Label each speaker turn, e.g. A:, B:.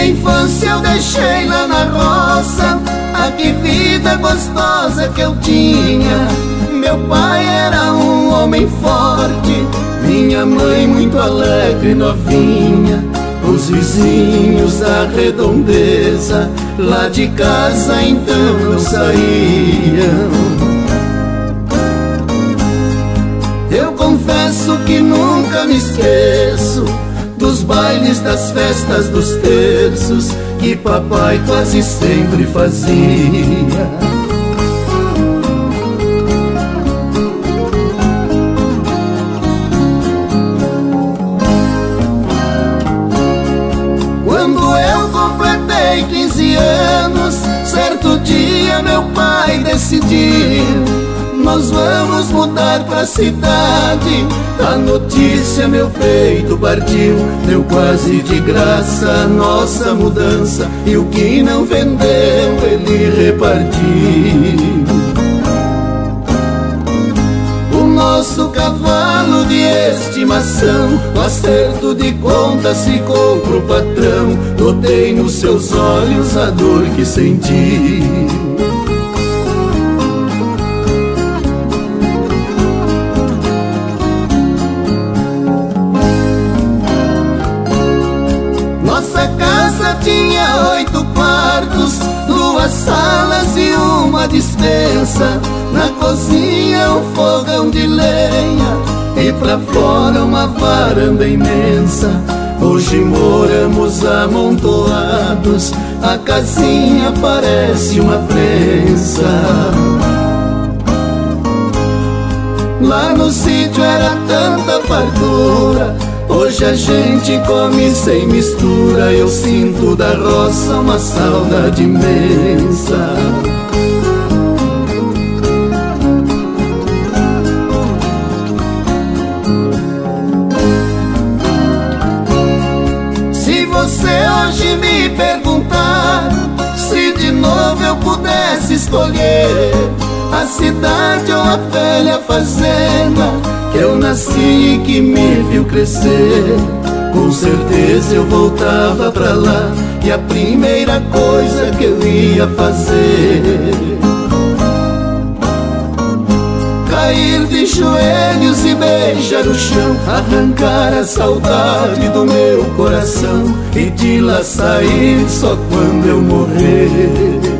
A: Minha infância eu deixei lá na roça. Ah, que vida gostosa que eu tinha. Meu pai era um homem forte, minha mãe muito alegre e novinha. Os vizinhos da redondeza lá de casa então não saíam. Eu confesso que nunca me esqueço dos bailes, das festas, dos terços que papai quase sempre fazia. Quando eu completei 15 anos, certo dia meu pai decidiu: nós vamos mudar pra cidade. A notícia meu peito partiu, deu quase de graça a nossa mudança, e o que não vendeu ele repartiu. O nosso cavalo de estimação, no acerto de contas ficou pro patrão. Notei nos seus olhos a dor que senti. Nossa casa tinha 8 quartos, 2 salas e uma despensa. Na cozinha um fogão de lenha e pra fora uma varanda imensa. Hoje moramos amontoados, a casinha parece uma prensa. Lá no sítio era tanta fartura, hoje a gente come sem mistura. Eu sinto da roça uma saudade imensa. Se você hoje me perguntar se de novo eu pudesse escolher a cidade ou a velha fazenda que eu nasci e que me viu crescer, com certeza eu voltava pra lá, e a primeira coisa que eu ia fazer, cair de joelhos e beijar o chão, arrancar a saudade do meu coração e de lá sair só quando eu morrer.